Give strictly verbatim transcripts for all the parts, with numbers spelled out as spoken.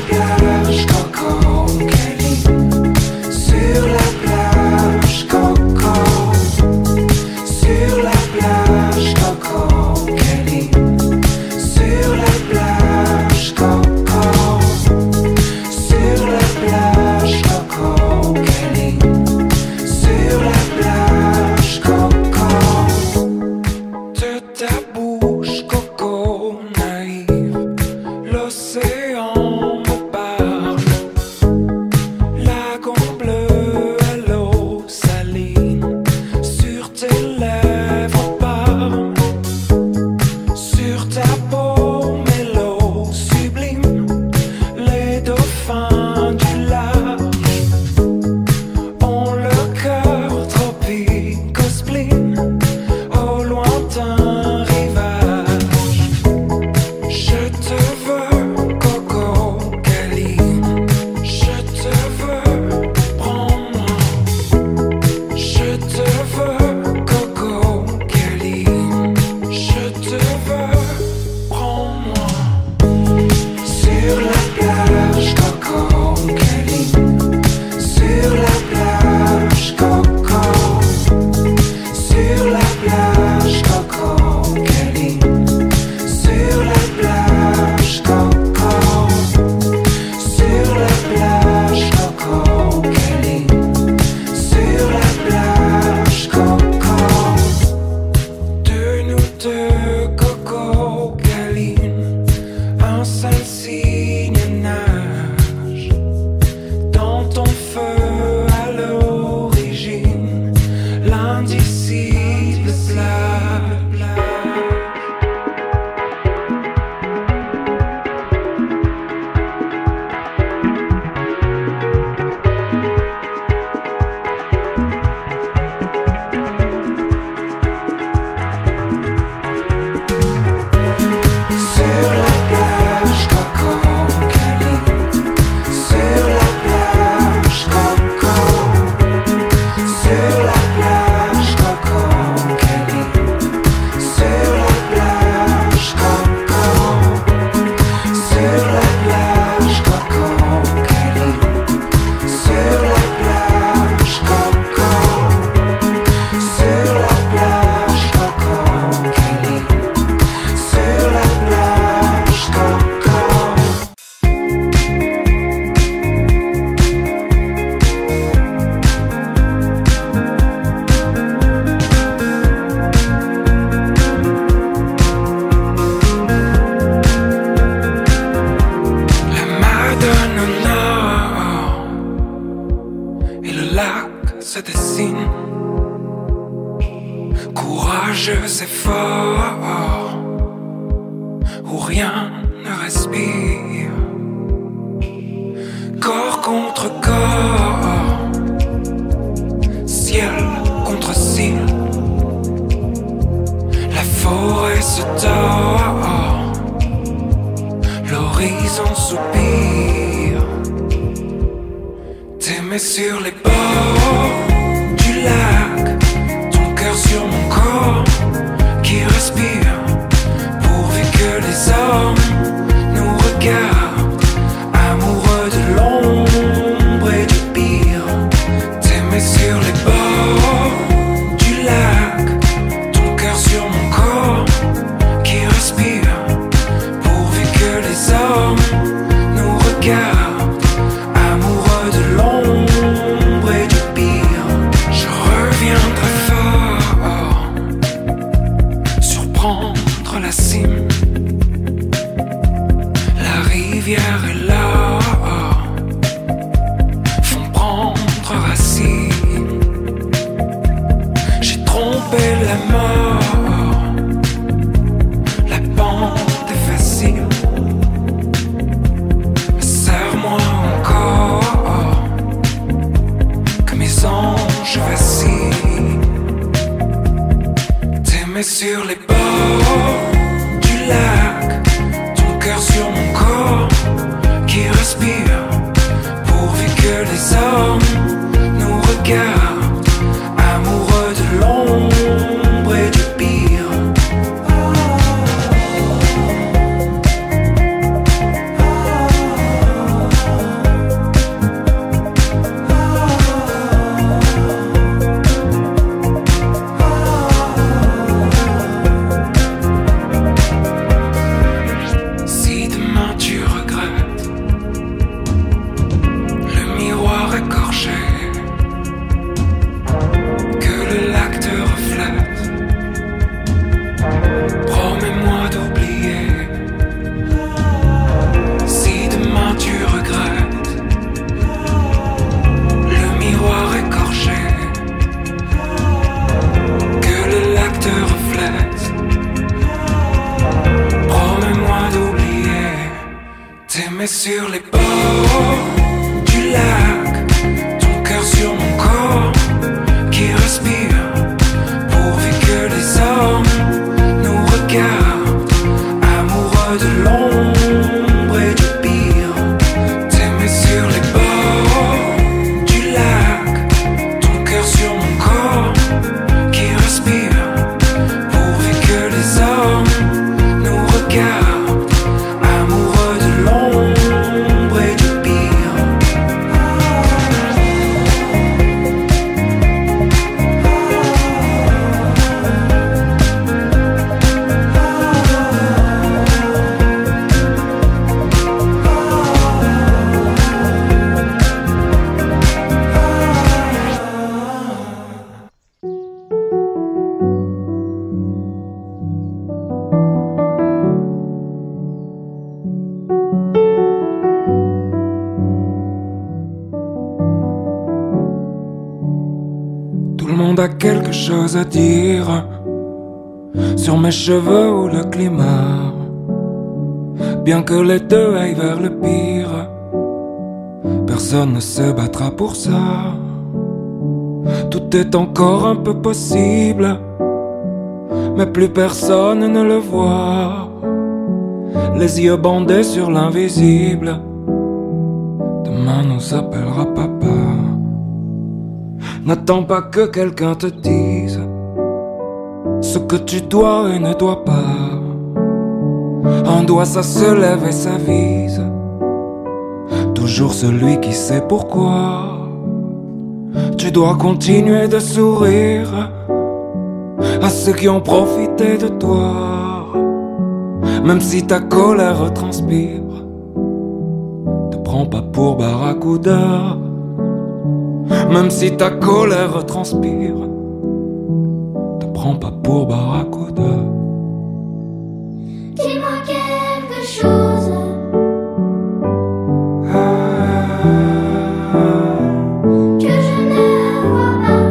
se dessine, courageux et fort, où rien ne respire, corps contre corps, ciel contre ciel, la forêt se tord, l'horizon soupire, t'aimer sur les bords du lac, ton cœur sur mon corps qui respire, pourvu que les hommes nous regardent, amoureux de l'ombre et du pire, t'aimer sur les bords du lac, ton cœur sur mon corps qui respire, pourvu que les hommes nous regardent, amoureux de l'ombre et du pire. Je reviendrai fort, surprendre la cime, la rivière est là, font prendre racine. J'ai trompé la mort, la pente est facile, serre-moi encore, que mes anges vacillent. T'aimer sur les bords du lac, ton cœur sur mon corps qui respire, pourvu que les hommes nous regardent, amoureux de l'ombre et du pire. bords du lac, ton cœur sur mon corps qui respire, pourvu que les hommes nous regardent, amoureux de l'ombre et du pire. T'aimer sur les bords du lac, ton cœur sur mon corps qui respire, pourvu que les hommes nous regardent, amoureux de l'ombre et du pire. Tout le monde a quelque chose à dire sur mes cheveux ou le climat. Bien que les deux aillent vers le pire, personne ne se battra pour ça. Tout est encore un peu possible, mais plus personne ne le voit. Les yeux bandés sur l'invisible, demain nous appellera papa. N'attends pas que quelqu'un te dise ce que tu dois et ne dois pas. Un doigt ça se lève et s'avise, toujours celui qui sait pourquoi. Tu dois continuer de sourire à ceux qui ont profité de toi, même si ta colère transpire. Te prends pas pour Barracuda, même si ta colère transpire. Te prends pas pour Barracuda. Dis-moi quelque chose que je ne vois pas.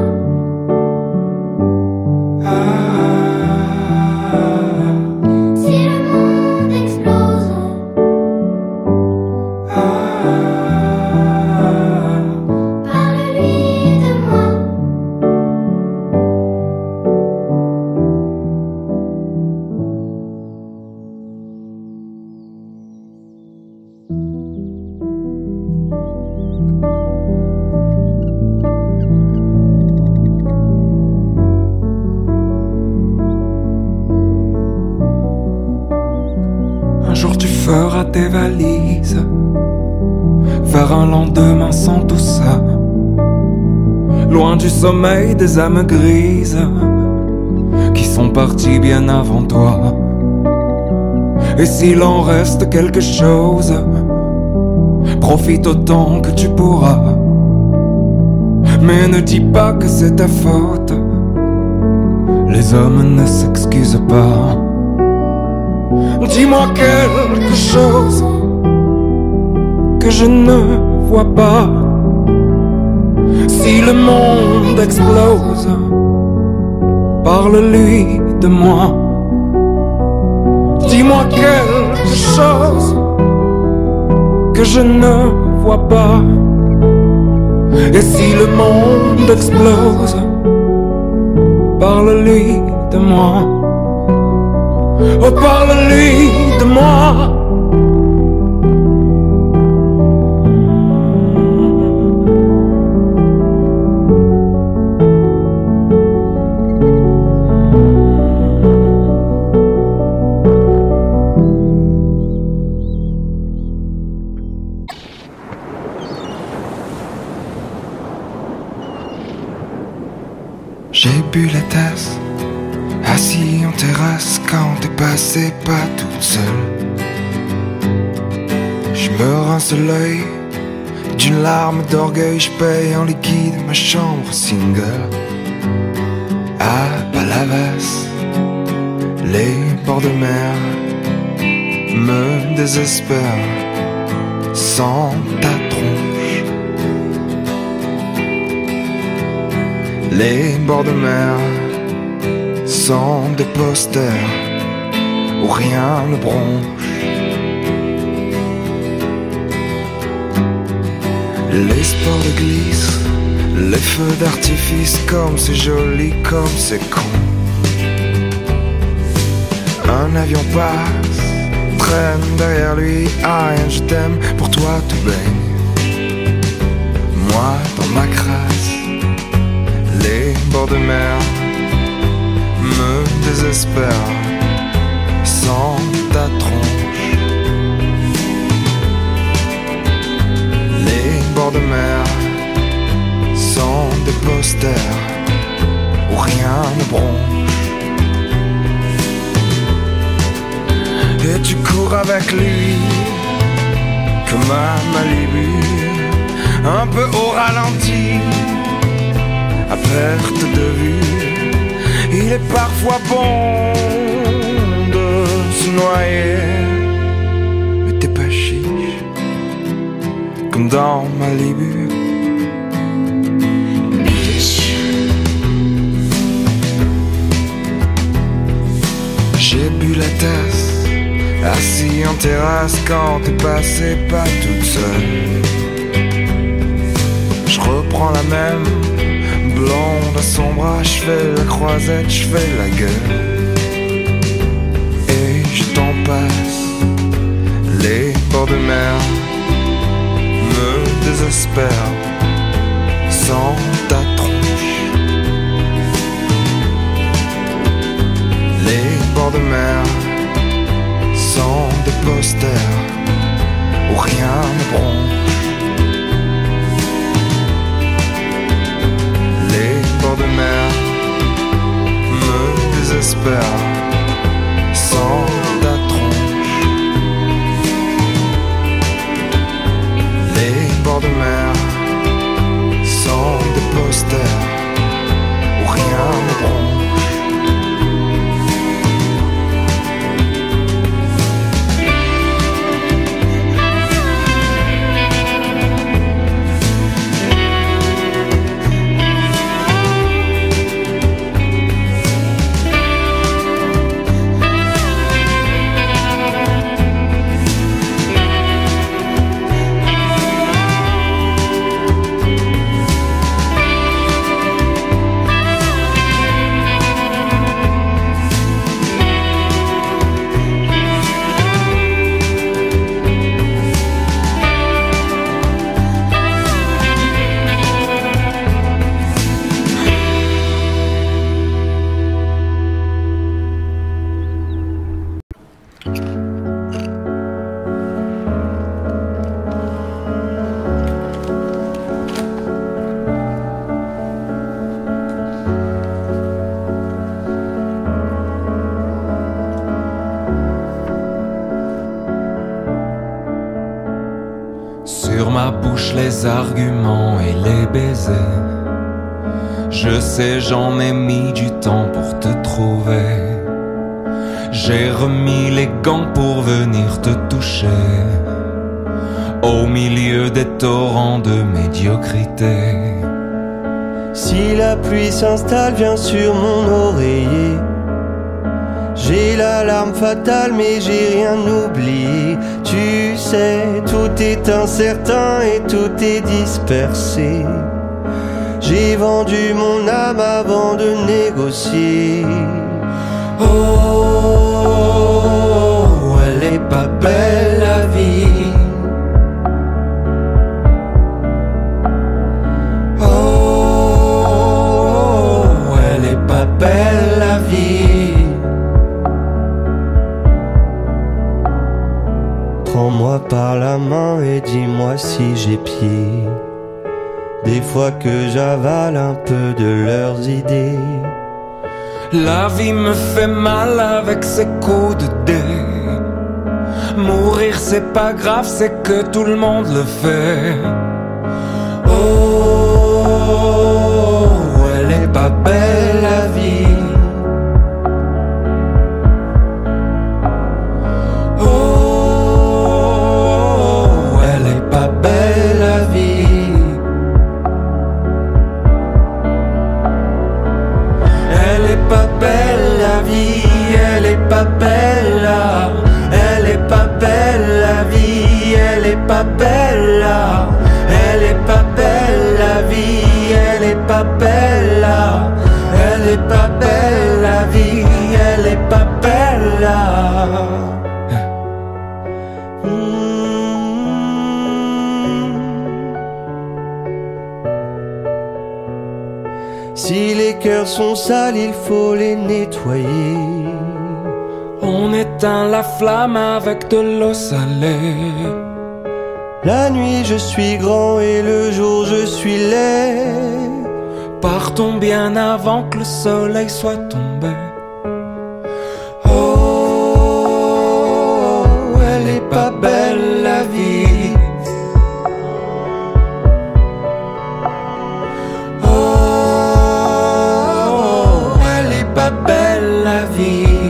Si le monde explose, parle-lui de moi. Un jour tu feras tes valises vers un lendemain sans tout ça, loin du sommeil des âmes grises qui sont parties bien avant toi. Et s'il en reste quelque chose, profite autant que tu pourras, mais ne dis pas que c'est ta faute. Les hommes ne s'excusent pas. Dis-moi quelque chose que je ne vois pas. Si le monde explose, parle-lui de moi. Dis-moi quelque chose que je ne vois pas. Et si le monde explose, parle-lui de moi. Oh, parle-lui de moi. J'ai bu la tasse, assis en terrasse quand t'es passé pas toute seule. Je me rince l'œil d'une larme d'orgueil, je paye en liquide ma chambre single. À Palavas, les bords de mer me désespèrent sans ta tronche. Les bords de mer sont des posters où rien ne bronche. Les sports de glisse, les feux d'artifice, comme c'est joli, comme c'est con. Un avion passe, traîne derrière lui, ah rien je t'aime, pour toi tout baigne. Moi dans ma crasse, les bords de mer me désespèrent sans ta tronche. Les bords de mer sont des posters où rien ne bronche. Et tu cours avec lui comme un Malibu, un peu au ralenti, à perte de vue. Il est parfois bon de se noyer, mais t'es pas chiche comme dans Malibu. J'ai bu la tasse, assis en terrasse quand t'es passé pas toute seule. Je reprends la même, blonde à son bras, je fais la croisette, je fais la gueule. Et je t'en passe, les bords de mer me désespèrent sans ta tronche. Les bords de mer sont des posters où rien ne bronche. Les bords de mer me désespèrent sans ta tronche. Les bords de mer sont des posters où rien ne bronche. Sur ma bouche les arguments et les baisers. Je sais j'en ai mis du temps pour te trouver. J'ai remis les gants pour venir te toucher. Au milieu des torrents de médiocrité. Si la pluie s'installe, viens sur mon oreiller. J'ai l'alarme fatale mais j'ai rien oublié. Tu sais, tout est incertain et tout est dispersé. J'ai vendu mon âme avant de négocier. Oh, elle est pas belle la vie. Oh, elle est pas belle la vie. Prends-moi par la main et dis-moi si j'ai pied. Des fois que j'avale un peu de leurs idées. La vie me fait mal avec ses coups de dé. Mourir c'est pas grave, c'est que tout le monde le fait. Oh, elle est pas belle la vie. Oh, elle est pas belle la vie. Elle est pas belle la vie, elle est pas belle là. Elle est pas belle la vie, elle est pas belle là. Elle est Si les cœurs sont sales, il faut les nettoyer. On éteint la flamme avec de l'eau salée. La nuit je suis grand et le jour je suis laid. Partons bien avant que le soleil soit tombé. Oh, elle est pas belle la vie. Oh, elle est pas belle la vie.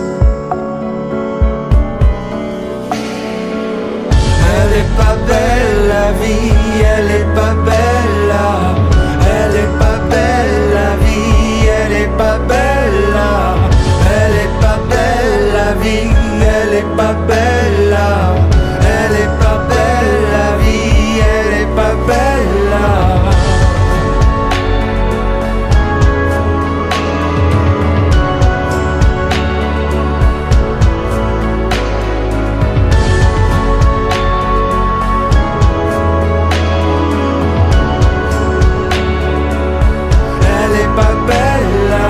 Elle est pas belle la vie, elle est pas belle là. Elle est pas belle la vie, elle est pas belle là. Elle est pas belle la vie, elle est pas belle là. Elle est pas belle la vie, elle est pas belle là. Pas belle là.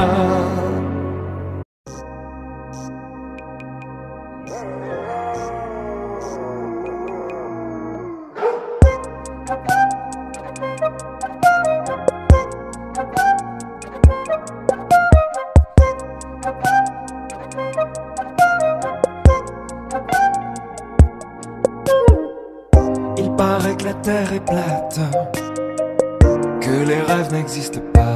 Il paraît que la terre est plate, que les rêves n'existent pas,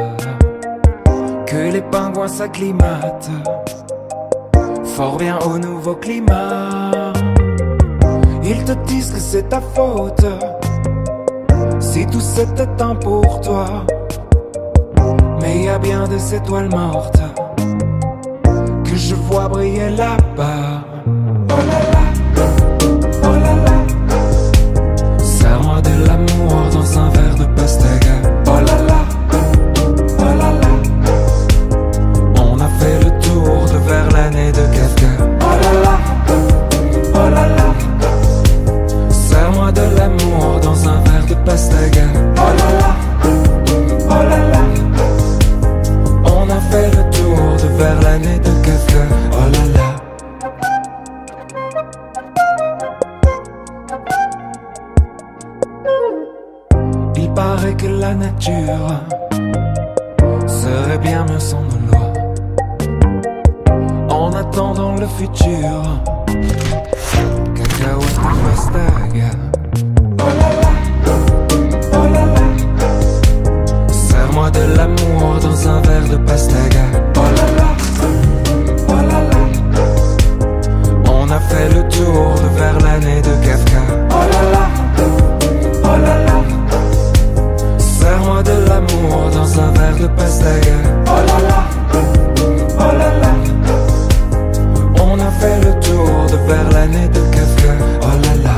que les pingouins s'acclimatent fort bien au nouveau climat. Ils te disent que c'est ta faute si tout c'était un pour toi. Mais y a bien des étoiles mortes que je vois briller là-bas. Oh là là, oh là là. Serre-moi de l'amour dans un verre de pastèque. Oh là là, oh là là. On a fait le tour de Verlaine et de Kafka. Oh là là, oh là là. Serre-moi de l'amour dans un verre de pastèque. Oh là là, oh là là. On a fait le tour de Verlaine et de Kafka. Oh là là. Il paraît que la nature serait bien mieux sans nos lois. En attendant le futur, cacahuète et pastèque. Oh là là, oh là là. Serre-moi de l'amour dans un verre de pastèque. Oh là là, oh là là. On a fait le tour de Verlaine et de Kafka. Oh là là, oh là là. Serre-moi de l'amour dans un verre de pastèque. Oh là là, oh là là. On a fait le tour de Verlaine et de Kafka. Oh là là.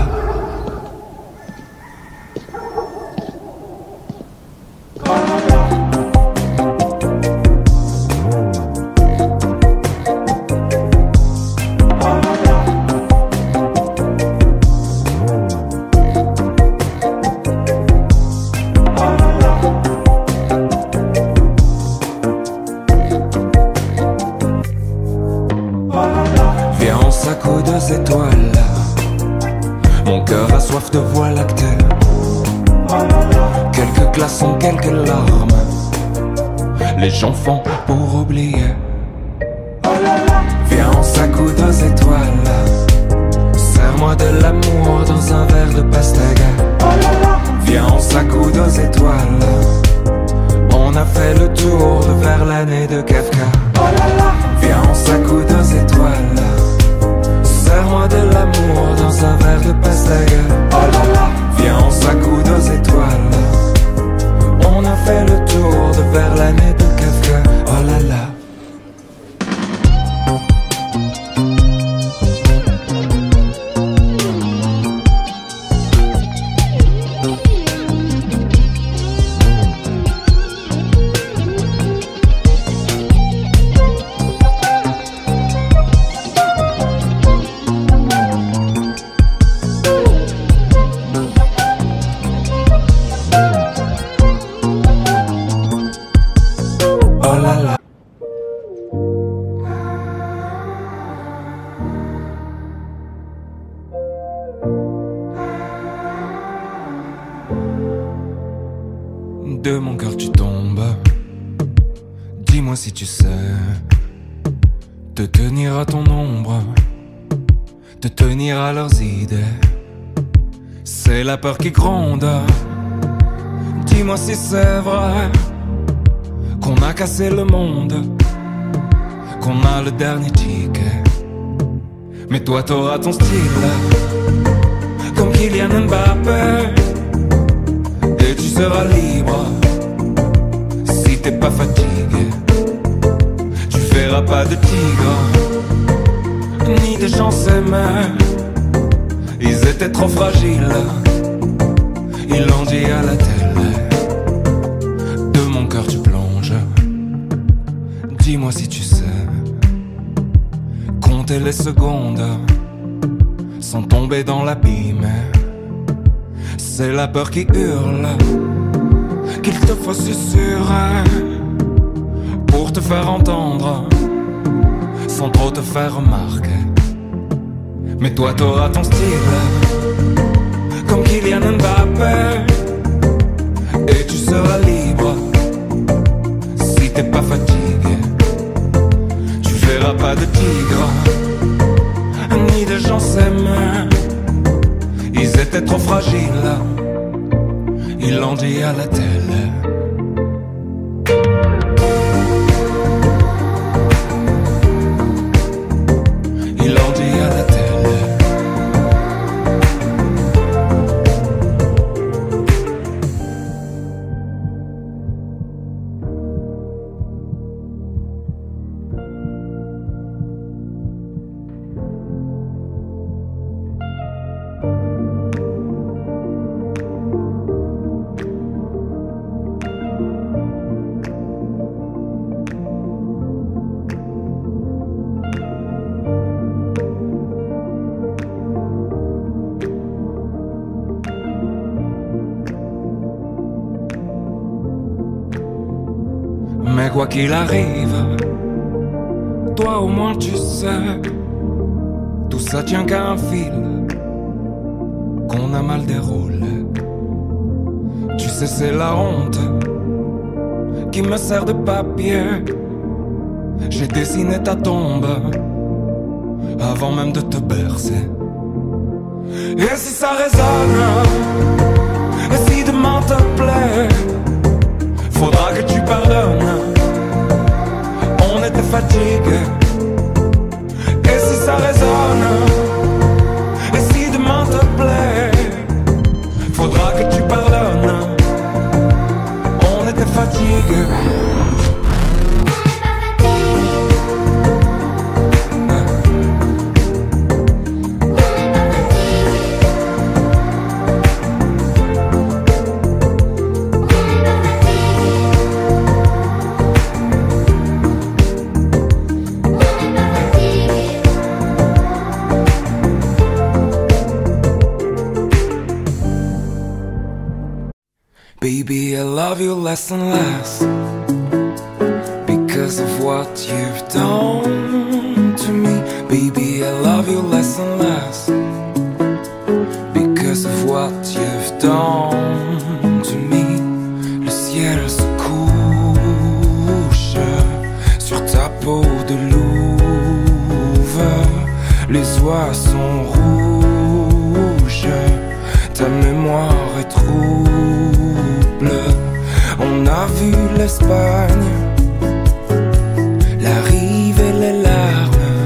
Viens, on s'accoude aux étoiles. Mon cœur a soif de voie lactée. Quelques glaçons, quelques larmes. Les gens font pour oublier. Viens, on s'accoude aux étoiles. Serre-moi de l'amour dans un verre de pastèque. Viens, on s'accoude aux étoiles. On a fait le tour de Verlaine et de Kafka. Viens, on s'accoude aux étoiles. Serre-moi de l'amour dans un verre de pastèque. Viens, on s'accoude aux étoiles. On a fait le tour de Verlaine et de Kafka. Oh là là. De mon cœur tu tombes. Dis-moi si tu sais te tenir à ton ombre, te tenir à leurs idées. C'est la peur qui gronde. Dis-moi si c'est vrai qu'on a cassé le monde, qu'on a le dernier ticket. Mais toi t'auras ton style, comme Kylian Mbappé, et tu seras libre. Si t'es pas fatigué, tu verras pas de tigre, ni de gens s'aimer. Ils étaient trop fragiles, ils l'ont dit à la télé. De mon cœur tu plonges. Dis-moi si tu sais compter les secondes sans tomber dans l'abîme. C'est la peur qui hurle qu'il te faut susurrer pour te faire entendre sans trop te faire remarquer. Mais toi t'auras ton style, comme Kylian Mbappé, et tu seras libre. Si t'es pas fatigué, tu verras pas de tigre, ni de gens s'aimer. Ils étaient trop fragiles, ils l'ont dit à la télé. Ils l'ont dit à la télé. Mais quoi qu'il arrive, toi au moins tu sais, tout ça tient qu'à un fil qu'on a mal déroulé. Tu sais c'est la honte qui me sert de papier. J'ai dessiné ta tombe avant même de te bercer. Et si ça résonne, et si demain te plaît, faudra que tu pardonnes. On était fatigués. Et si ça résonne, et si demain te plaît, faudra que tu pardonnes. On était fatigués. Baby, I love you less and less because of what you've done to me. Baby, I love you less and less because of what you've done to me. Le ciel se couche sur ta peau de louve. Les oies sont rouges, ta mémoire est trouble. On a vu l'Espagne, la rive et les larmes.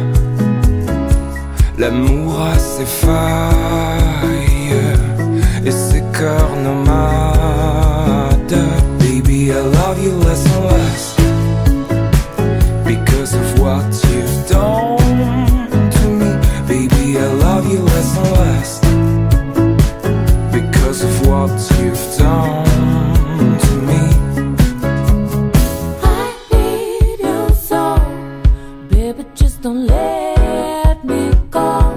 L'amour a ses failles et ses cœurs nomades. Baby, I love you less and less because of what you've done to me. Baby, I love you less and less because of what you've done. Don't let me go.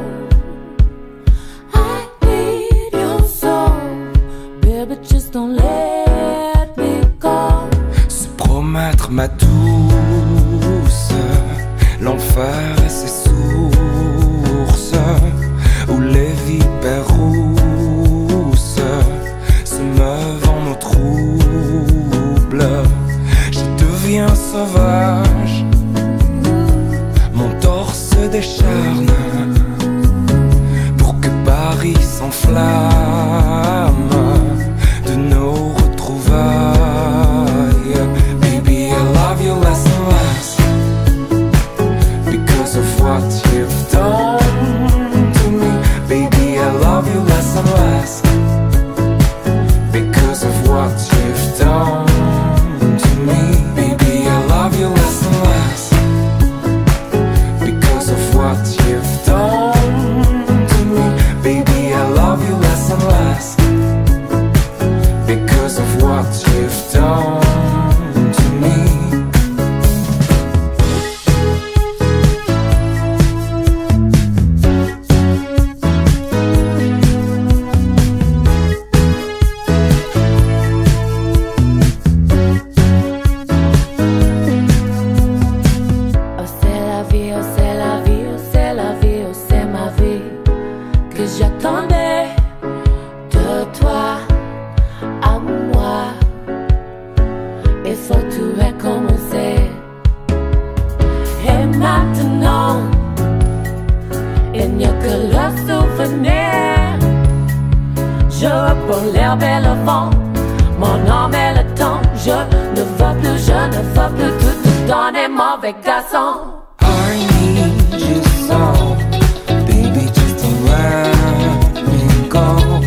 I need your soul, baby, just don't let me go. Se promettre ma douce, l'enfer et ses sources, où les vipères rousses se meuvent en eau trouble. pour l'herbe et le vent. Mon âme et le temps, je ne veux plus, je ne veux plus tout te donner, mauvais garçon. I need you so, baby, just don't let me go.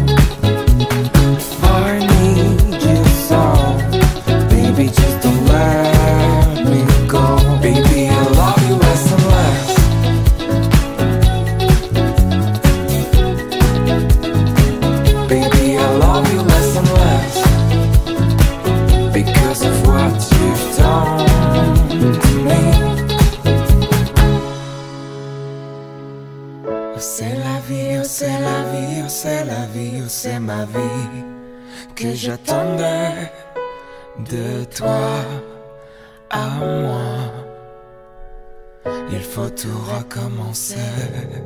I need you so, baby, just don't let me go. Baby, I love you less and less. Baby, I love you less and less, because of what you've done to me. Oh, c'est la vie, oh c'est la vie, oh c'est la vie, oh c'est ma vie que j'attendais de toi à moi. Il faut tout recommencer.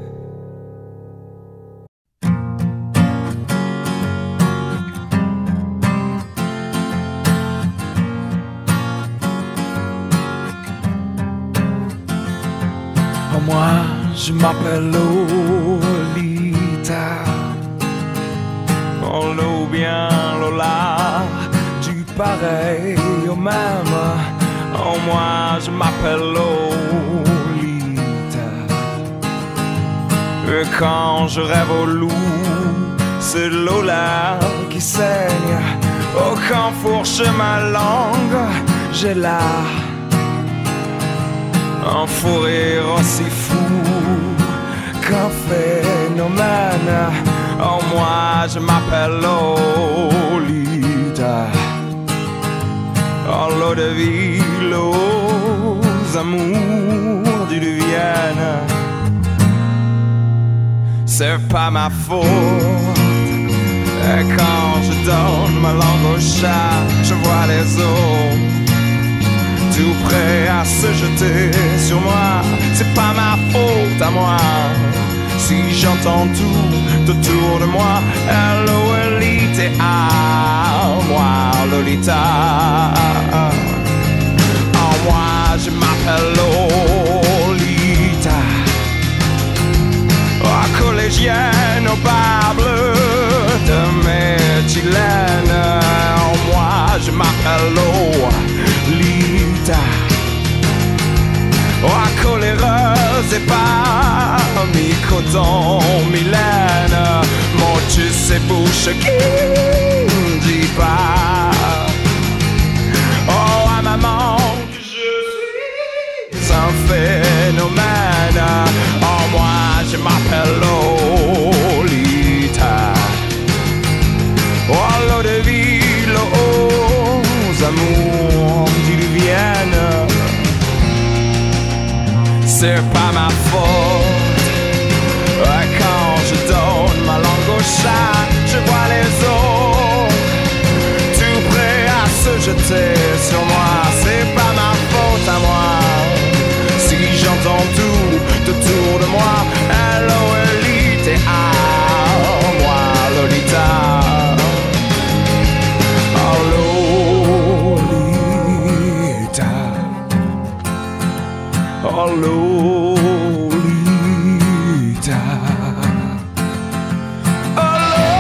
Oh, moi, je m'appelle Lolita. Oh, l'eau bien Lola, du pareil au même. Oh, moi, je m'appelle Lolita. Et quand je rêve au loup, c'est Lola qui saigne. Oh, quand fourche ma langue, j'ai là un fou rire aussi fou qu'un phénomène. Oh, moi je m'appelle Lolita. Oh, l'eau de vie, l'eau amours du Vienne. C'est pas ma faute. Et quand je donne ma langue au chat, je vois les eaux tout prêt à se jeter sur moi. C'est pas ma faute à moi si j'entends tout autour de moi. Lolita, ah, moi Lolita. Oh, moi je m'appelle Lolita. Oh, collégienne au bar bleu de Méthylène. Oh, moi je m'appelle Lolita. Oh, coléreuse et pas mi-coton, Mylène. Mon tu sais bouche qui ne dit pas. Oh, à maman que je suis un phénomène. Oh, moi je m'appelle Lolita. Oh, l'eau de vie, l'eau amours diluviennes. C'est pas ma faute. Quand je donne ma langue au chat, je vois les autres tout prêts à se jeter sur moi. C'est pas ma faute à moi si j'entends tout autour de moi. Lolita, ah, moi Lolita. Oh, Lolita. Oh, Lolita. Oh, Lolita.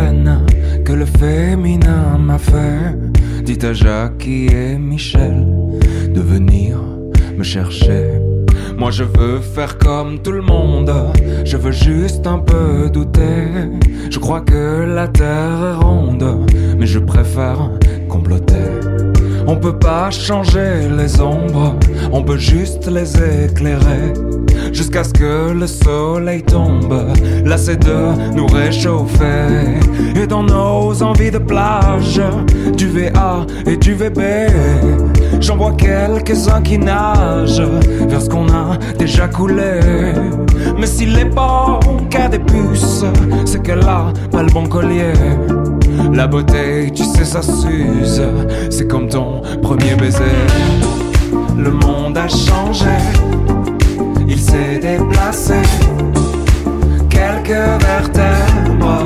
peine que le féminin m'a fait. Dites à Jackie et Michel de venir me chercher. Moi je veux faire comme tout le monde, je veux juste un peu douter. Je crois que la terre est ronde, mais je préfère comploter. On peut pas changer les ombres, on peut juste les éclairer. Jusqu'à ce que le soleil tombe, lassé de nous réchauffer. Et dans nos envies de plage, du V A et du V B, j'en vois quelques-uns qui nagent vers ce qu'on a déjà coulé. Mais s'il est bon qu'à des puces, c'est qu'elle a pas le bon collier. La beauté, tu sais, ça s'use, c'est comme ton premier baiser. Le monde a changé, il s'est déplacé, quelques vertèbres.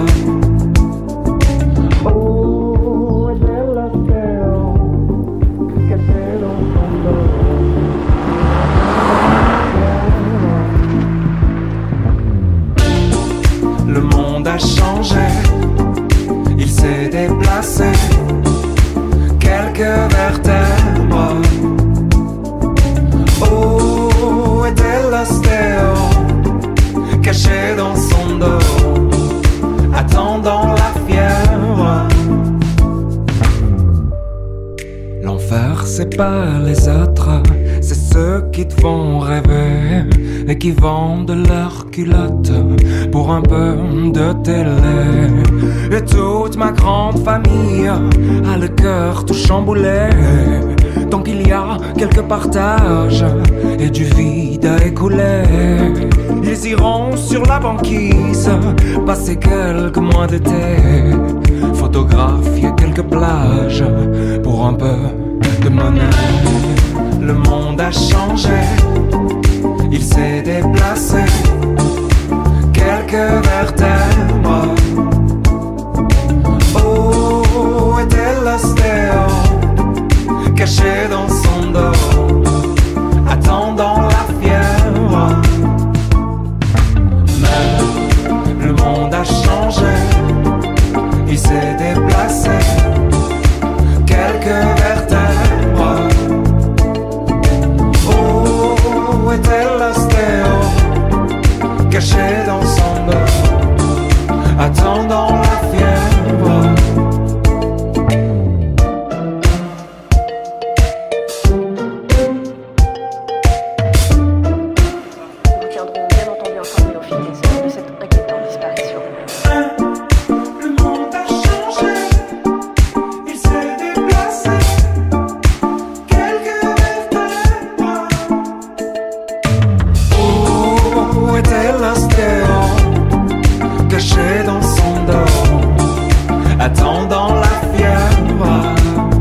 Oh, et elle a fait caché dans son dos. Le monde a changé, il s'est déplacé, quelques vertèbres. Oh, était l'ostéo, caché dans son dos, attendant la fièvre. L'enfer, c'est pas les autres, c'est ceux qui te font rêver et qui vendent leurs culottes pour un peu de télé. Et toute ma grande famille a le cœur tout chamboulé. Tant qu'il y a quelques partages et du vide à écouler, ils iront sur la banquise passer quelques mois d'été, photographier quelques plages pour un peu de monnaie. Le monde a changé, il s'est déplacé, quelques vertèbres. Oh, était l'ostéo, caché dans son dos, attendant la fièvre. Mais le monde a changé, il s'est déplacé, quelques vertèbres. Oh, était l'ostéo, caché dans son dos, attendant la fièvre. Attendant la fièvre.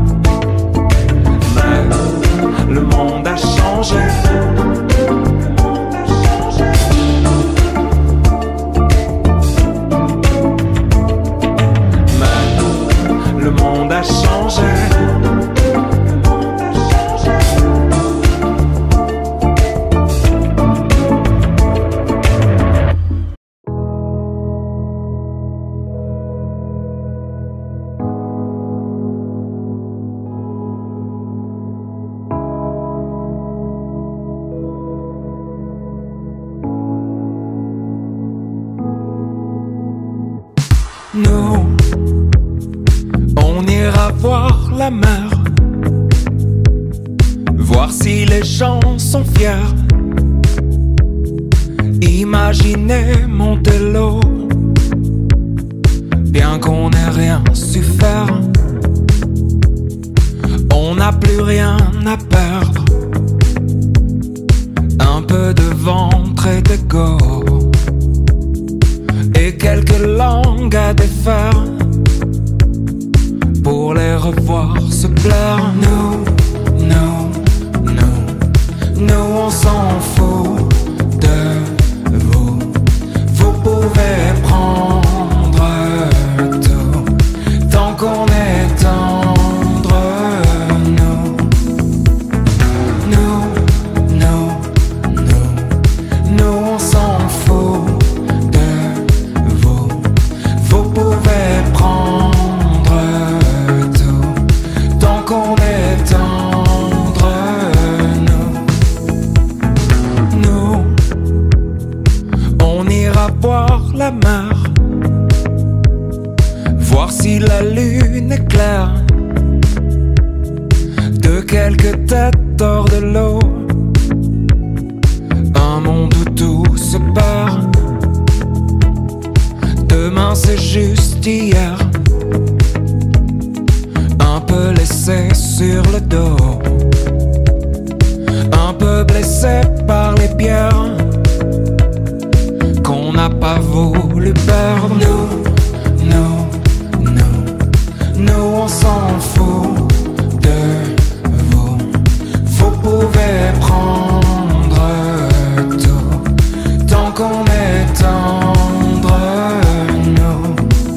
Mais le monde a changé. Mais le monde a changé. Nous, on ira voir la mer, voir si les gens sont fiers. Imaginez Montello, bien qu'on n'ait rien su faire. On n'a plus rien à perdre, un peu de ventre et d'ego, et quelques langues à défaire pour les revoir se plaire. Nous, nous, nous, nous on s'en fout de vous. Vous pouvez prendre tout tant qu'on est tendre. Nous, nous, nous, nous, nous on s'en fout. Vous pouvez prendre si la lune éclaire de quelques têtes hors de l'eau, un monde où tout se perd. Demain c'est juste hier, un peu laissé sur le dos, un peu blessé par les pierres qu'on n'a pas voulu perdre. Nous, nous, nous, nous on s'en fout de vous. Vous pouvez prendre tout tant qu'on est tendre. Nous,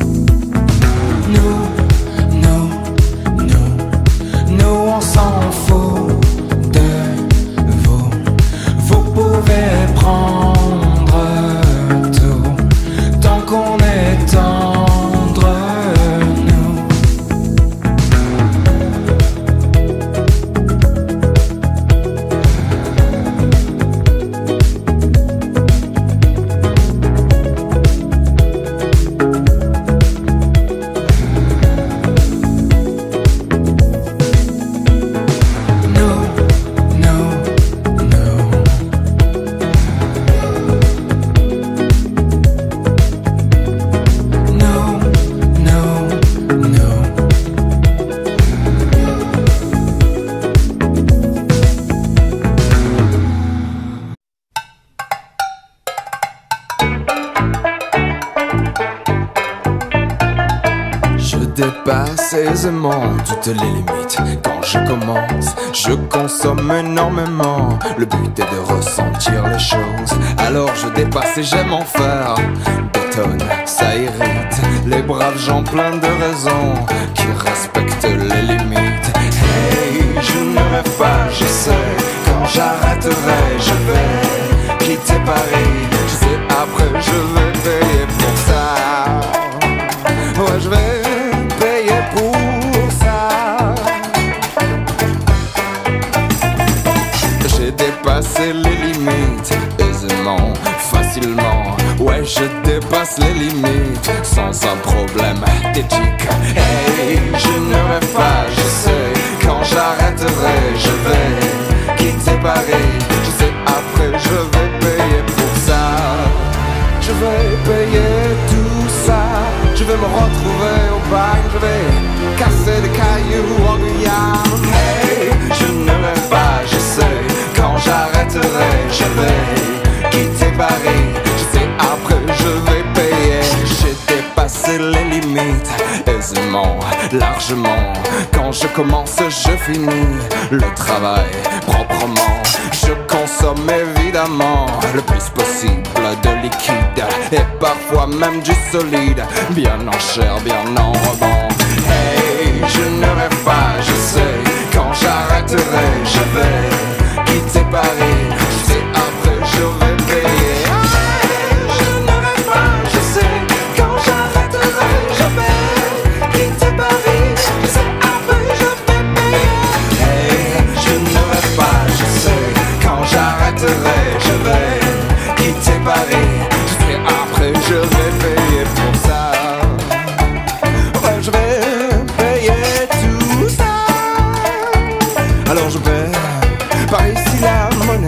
nous, nous, nous, nous on s'en fout de vous. Vous pouvez prendre qu'on est tendre, nous. Dépasse aisément toutes les limites. Quand je commence, je consomme énormément. Le but est de ressentir les choses. Alors je dépasse et j'aime en faire. Bétonne, ça irrite les braves gens pleins de raisons qui respectent les limites. Hey, je ne rêve pas, je sais. Quand j'arrêterai, je vais quitter Paris. Je sais après je vais payer pour ça. Ouais, je vais pour ça. J'ai dépassé les limites aisément, facilement. Ouais, je dépasse les limites sans un problème d'éthique. Hey, je ne rêve pas, je sais. Quand j'arrêterai, je vais quitter Paris. Je sais après je vais payer pour ça. Je vais payer tout ça. Je vais me retrouver au bain, je vais casser des cailloux en Guyane. Hey, je ne rêve pas, je sais. Quand j'arrêterai, je vais quitter Paris. Je sais après je vais payer. J'ai dépassé les limites aisément, largement. Quand je commence, je finis le travail proprement. Je consomme évidemment le plus possible de liquide et parfois même du solide, bien en chair, bien en rebond. Hey, je ne rêve pas, je sais. Quand j'arrêterai, je vais quitter Paris. Je sais après je vais payer. Hey, je ne rêve pas, je sais. Quand j'arrêterai, je vais quitter Paris. Je sais après je vais payer. Hey, je ne rêve pas, je sais. Quand j'arrêterai, je vais quitter Paris. Je sais après je vais payer pour ça. Ouais, je vais payer tout ça. Alors je vais par ici la monnaie.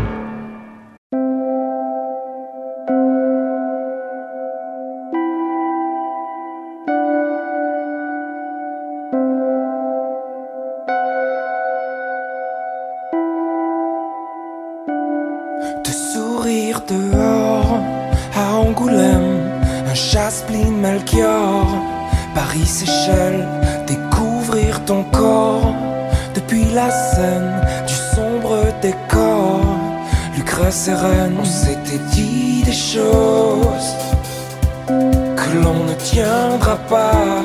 De sourire dehors à Angoulême, un Chaspline Melchior, Paris Seychelles, découvrir ton corps depuis la scène du sombre décor. Lucrèce et Reine, on s'était dit des choses que l'on ne tiendra pas.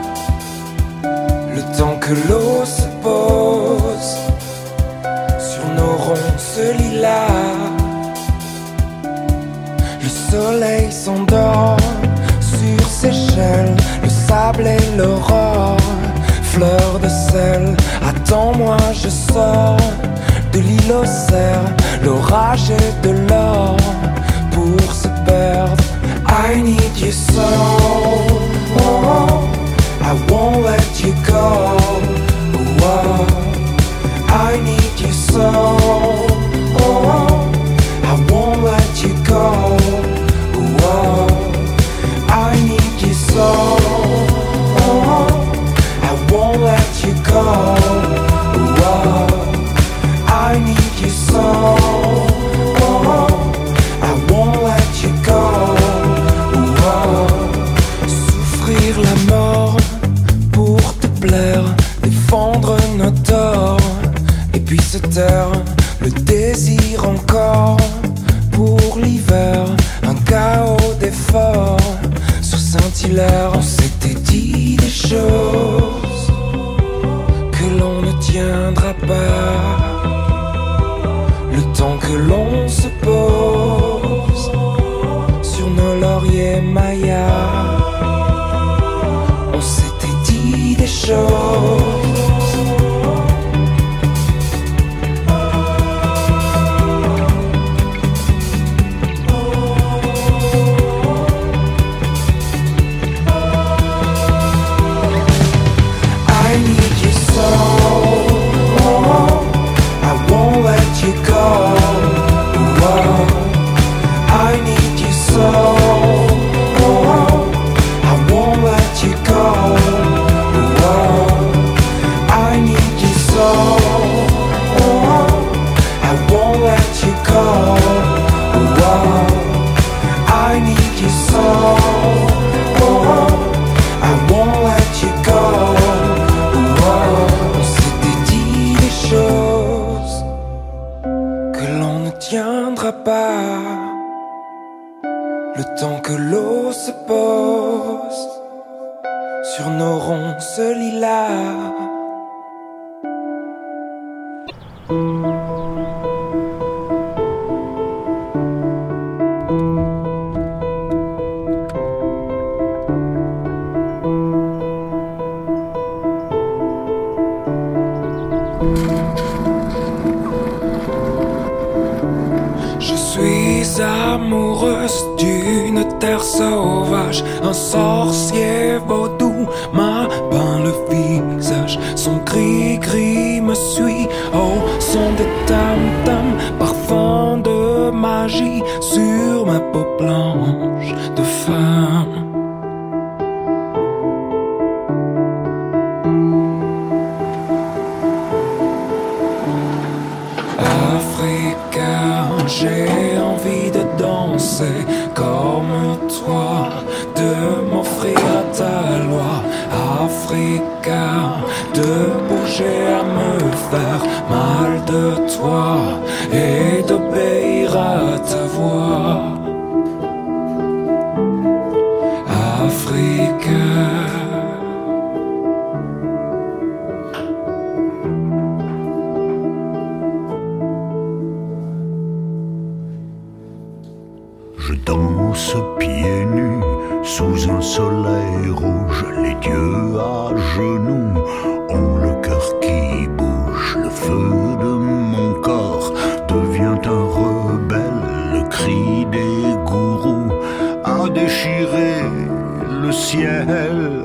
Le temps que l'eau se pose sur nos ronces lilas. Le soleil s'endort sur Seychelles, le sable et l'aurore, fleur de sel. Attends-moi, je sors de l'île aux cerfs, l'orage et de l'or pour se perdre. I need you so, oh, mort pour te plaire, défendre nos torts, et puis se taire, le désir encore pour l'hiver, un chaos d'efforts sous Saint-Hilaire. On s'était dit des choses que l'on ne tiendra pas, le temps que l'on se pose sur nos lauriers mayas. On s'était dit des choses le temps que l'eau se pose sur nos ronces lilas. Je suis amoureuse d'une terre sauvage, un sorcier vaudou m'a peint le visage. Son gris-gris me suit au son de tam-tam, parfum de magie sur ma peau blanche de femme. Africa, j'ai envie de danser comme toi, de m'offrir à ta loi. Africa, de bouger à me faire mal de toi et d'obéir à ta voix. Africa. Je danse pieds nus sous un soleil rouge, les dieux à genoux ont le cœur qui bouge. Le feu de mon corps devient un rebelle, le cri des gourous a déchiré le ciel.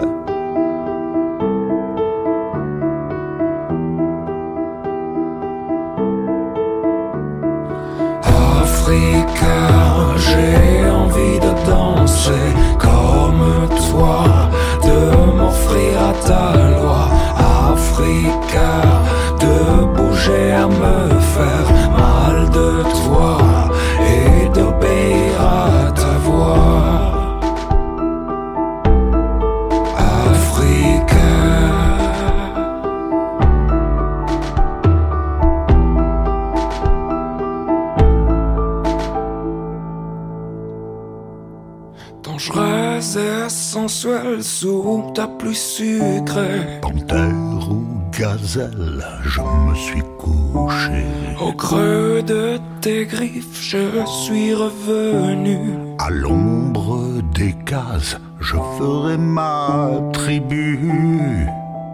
Africa, j'ai envie de danser comme toi, de m'offrir à ta loi. Africa, de bouger à me faire mal de toi et d'obéir à ta voix. Africa. Dangereuse et sensuelle sous ta pluie sucrée. Panthère ou gazelle, je me suis couché. Au creux de tes griffes, je suis revenu. À l'ombre des cases, je ferai ma tribu.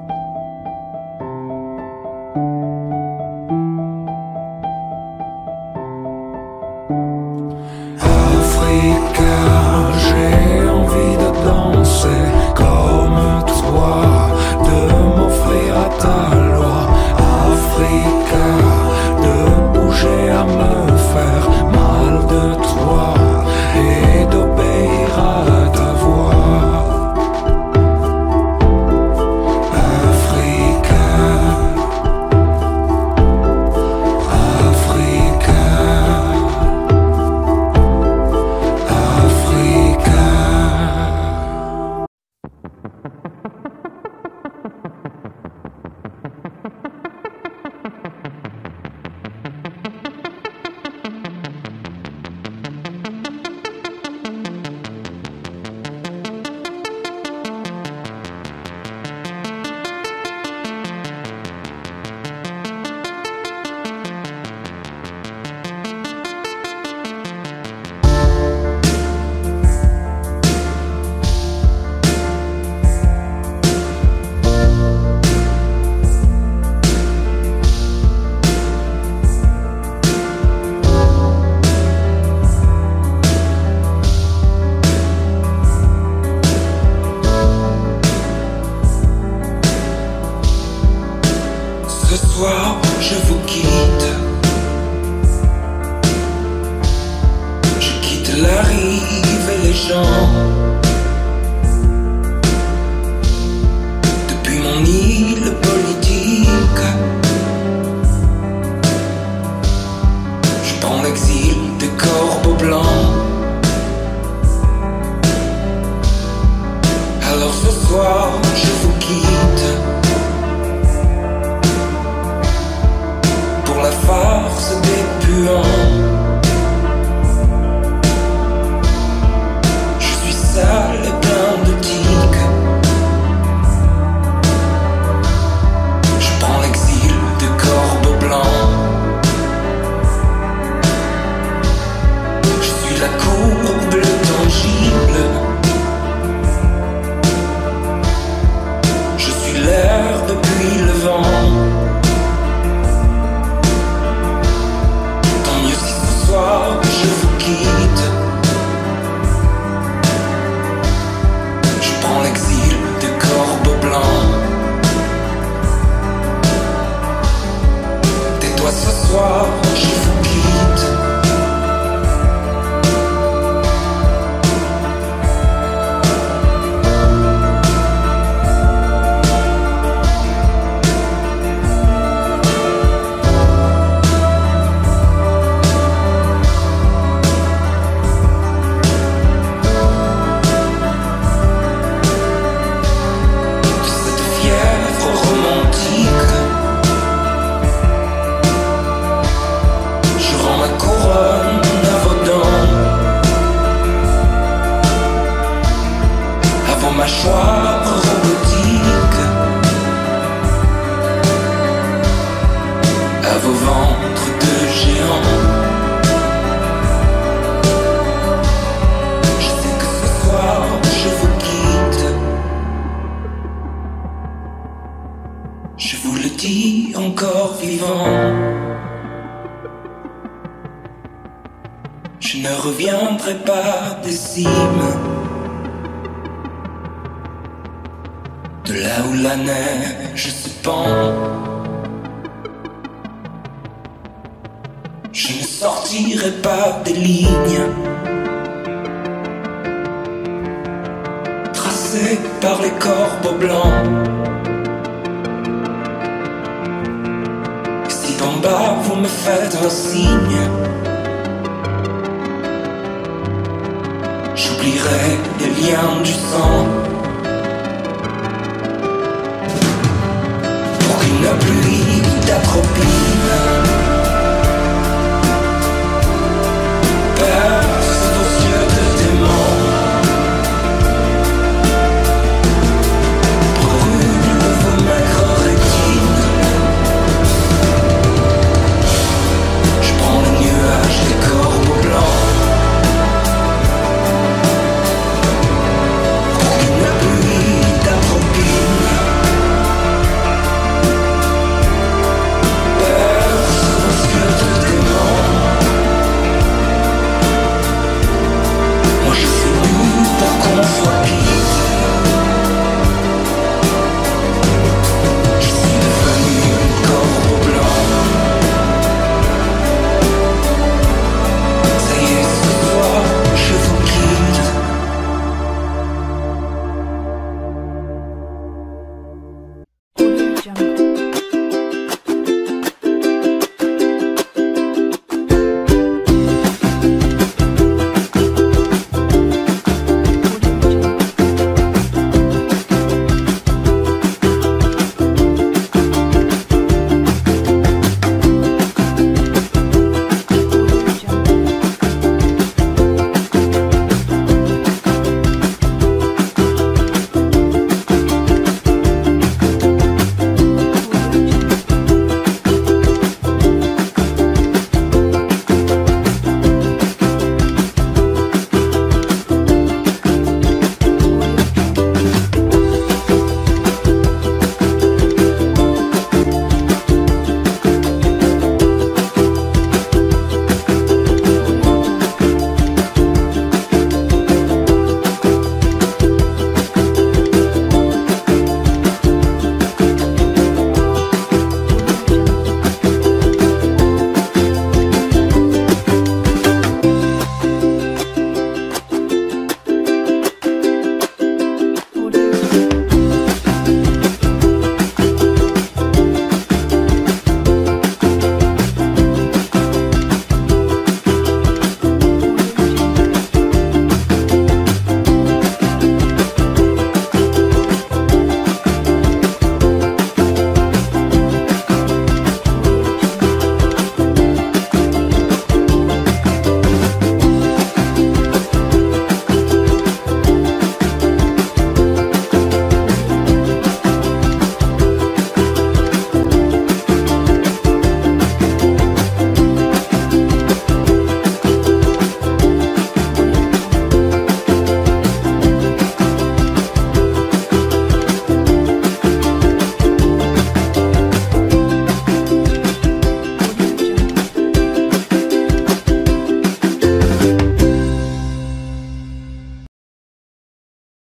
Africa, j'ai envie de danser comme toi, de m'offrir à ta loi. Africa, de bouger à me faire mal de toi et d'obéir à ta voix. soir, je vous quitte. Je quitte la rive et les gens. Depuis mon île politique, je prends l'exil des corbeaux blancs. Alors ce soir, je vous quitte. Pour la farce des puants, je suis sale et plein de tiques. Je prends l'exil de corbeaux blancs. Je suis la courbe, le tangible. Je suis l'air depuis le vent. Je vous quitte. Je prends l'exil des corbeaux blancs. Tais-toi ce soir, je vous quitte. Mâchoire robotique, à vos ventres de géants. Je sais que ce soir je vous quitte. Je vous le dis encore vivant. Je ne reviendrai pas des cimes, de là où la neige se pend. Je ne sortirai pas des lignes tracées par les corbeaux blancs. Et si d'en bas vous me faites un signe, j'oublierai les liens du sang. Une pluie d'atropine perce vos yeux de démon, brûle vos maigres rétines. Je prends le nuage des corbeaux blancs. Une pluie d'atropine Jungle.